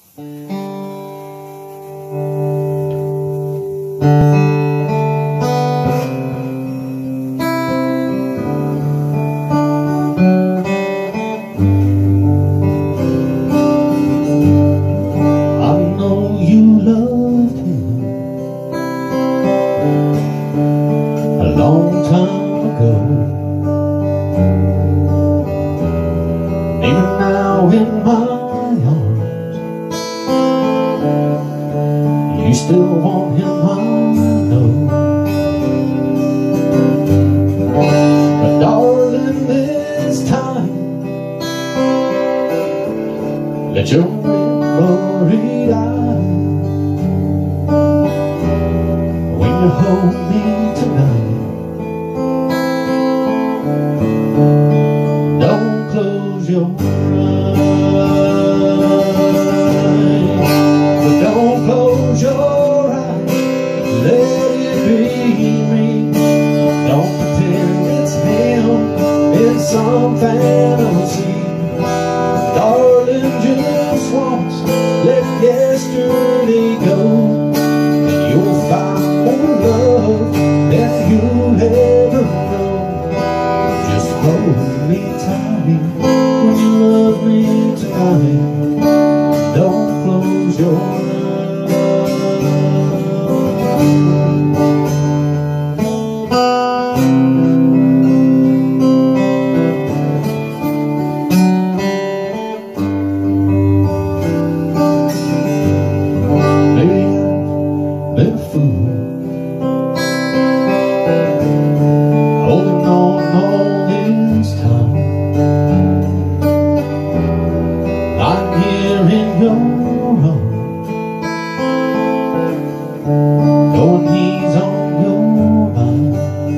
Long time ago, even now in my arms, you still want him, I know. But darling, this time, let your memory die. When you hold me tonight, close your eyes, but don't close your eyes. Let it be me. Don't pretend it's him in some fantasy. Darling, just once let yesterday go, and you'll find more love than you'll ever know. Just hold me tight when you love me tonight. Don't close your eyes. Maybe I've been a fool, holding on all this time. I'm here in your arms, knowing he's on your mind.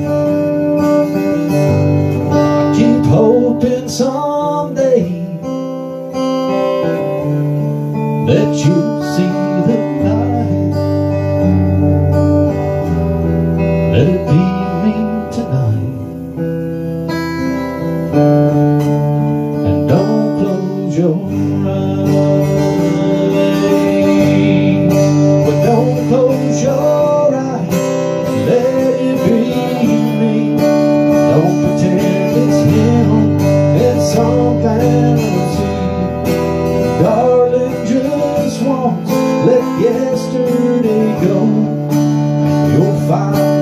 I keep hoping someday that you'll see the light. Let it be me tonight, and don't close your eyes. But don't close your eyes. Let it be me. Don't pretend it's him in some fantasy. Darling, just once let yesterday go, and you'll find